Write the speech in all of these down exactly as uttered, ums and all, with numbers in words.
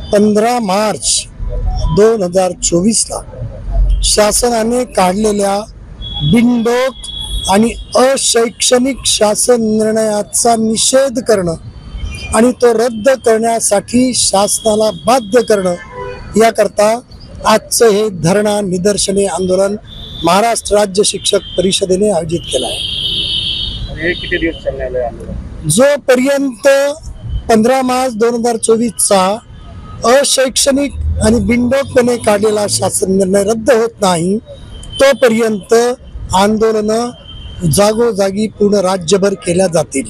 पंधरा मार्च दोन हजार चोवीसला शासनाने काढलेल्या बिनडोक आणि अशैक्षणिक शासन निर्णयाचा निषेध करणं आणि तो रद्द करण्यासाठी शासनाला बाध्य करणं याकरता आजचं हे धरणा निदर्शने आंदोलन महाराष्ट्र राज्य शिक्षक परिषदेने आयोजित केलं आहे। हे किती दिवस चालणार आहे आंदोलन? जोपर्यंत पंधरा मार्च दोन हजार चोवीसचा अशैक्षणिक आणि बिनडोकपणे काढलेला शासन निर्णय रद्द होत नाही तोपर्यंत आंदोलनं जागोजागी पूर्ण राज्यभर केल्या जातील।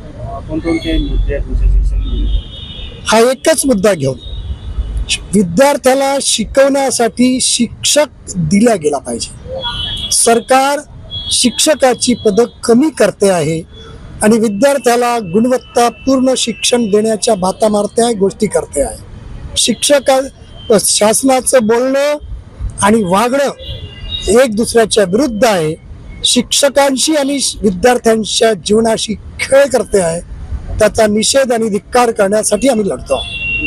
हा एकच मुद्दा घेऊन विद्यार्थ्याला शिकवण्यासाठी शिक्षक दिला गेला पाहिजे। सरकार शिक्षकाची पदं कमी करते आहे आणि विद्यार्थ्याला गुणवत्तापूर्ण शिक्षण देण्याच्या बाता मारत्या गोष्टी करते आहे। शिक्षका शासनाचं बोलणं आणि वागणं एक दुसऱ्याच्या विरुद्ध आहे। शिक्षकांशी आणि विद्यार्थ्यांच्या जीवनाशी खेळ करते आहे। त्याचा निषेध आणि धिक्कार करण्यासाठी आम्ही लढतो।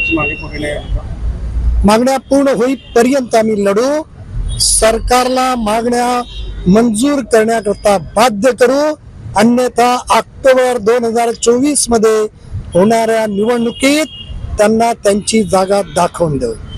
मागण्या पूर्ण होईपर्यंत आम्ही लढू। सरकारला मागण्या मंजूर करण्याकरता बाध्य करू, अन्यथा ऑक्टोबर दोन हजार चोवीस मध्ये होणाऱ्या निवडणुकीत त्यांना त्यांची जागा दाखवून देऊ।